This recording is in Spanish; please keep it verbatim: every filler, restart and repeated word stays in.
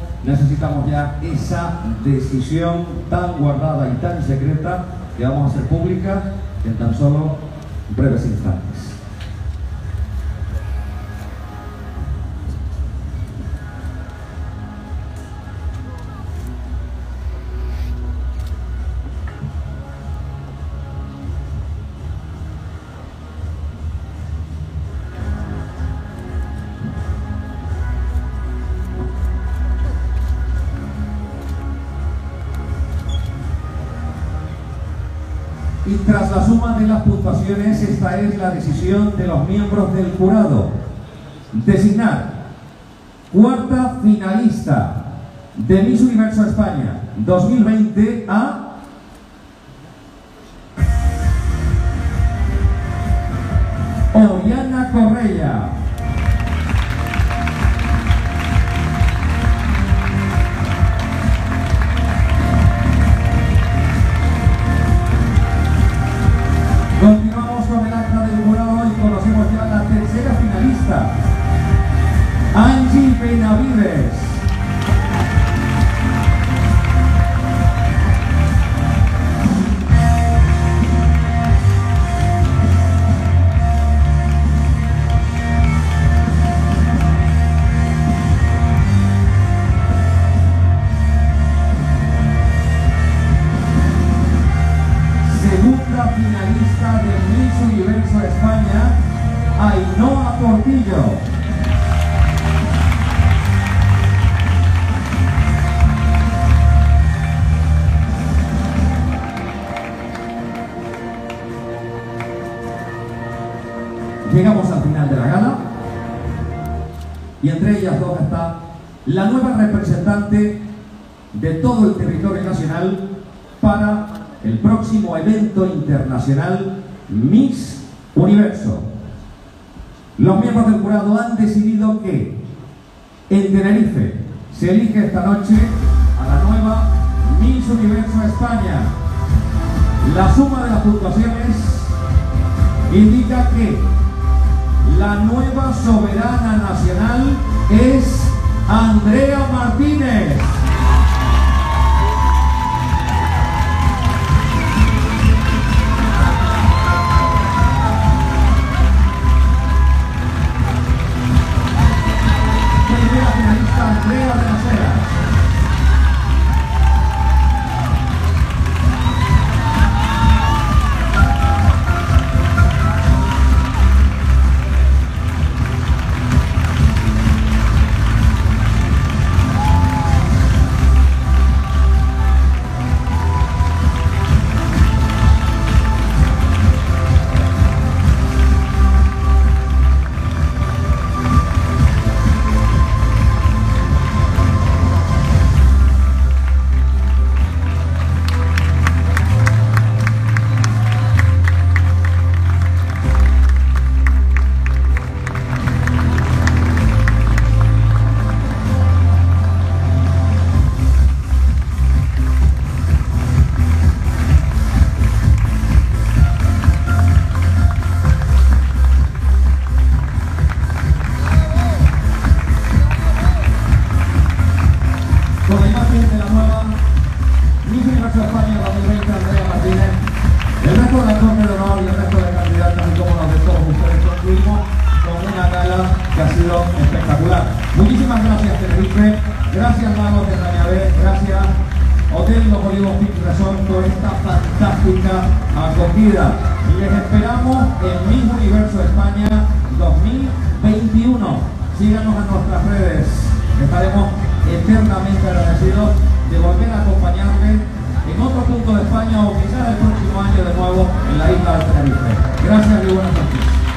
necesitamos ya esa decisión tan guardada y tan secreta que vamos a hacer pública en tan solo breves instantes. Y tras la suma de las puntuaciones, esta es la decisión de los miembros del jurado. Designar cuarta finalista de Miss Universo España dos mil veinte a Oriana Correia. Continuamos con el acta del jurado y conocemos ya la tercera finalista, Angie Benavides. Segunda finalista de Miss Universo España, Ainhoa Portillo. Llegamos al final de la gala y entre ellas dos está la nueva representante de todo el territorio nacional para el próximo evento internacional Miss Universo. Los miembros del jurado han decidido que en Tenerife se elige esta noche a la nueva Miss Universo España. La suma de las puntuaciones indica que la nueva soberana nacional es Andrea Martínez. Primera finalista, Andrea de las Heras. Espectacular. Muchísimas gracias, Tenerife. Gracias, Magos de Rañabé. Gracias, Hotel Los Olivos Peak Resort, por esta fantástica acogida. Les esperamos en Miss Universo España dos mil veintiuno. Síganos en nuestras redes. Estaremos eternamente agradecidos de volver a acompañarles en otro punto de España o quizás el próximo año de nuevo en la isla de Tenerife. Gracias y buenas noches.